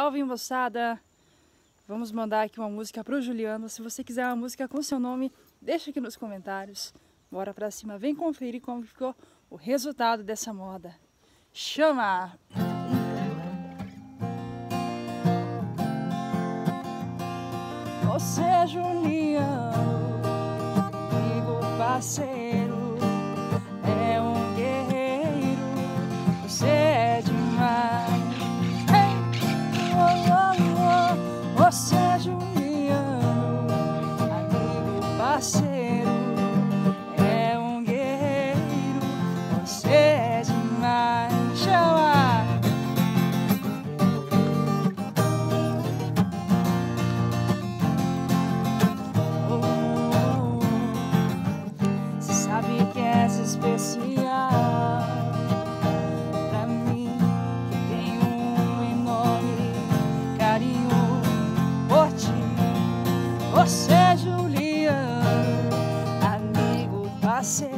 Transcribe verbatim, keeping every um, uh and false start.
Salve, moçada! Vamos mandar aqui uma música pro Juliano. Se você quiser uma música com seu nome, deixa aqui nos comentários. Bora pra cima, vem conferir como ficou o resultado dessa moda. Chama! Você é Juliano, amigo, parceiro, é um guerreiro, você é demais. Hey! Oh, oh, oh. Você é Juliano, amigo, parceiro, é um guerreiro, você é demais. Chama! Especial pra mim, que tenho um enorme carinho por ti. Você é Juliano, amigo, parceiro.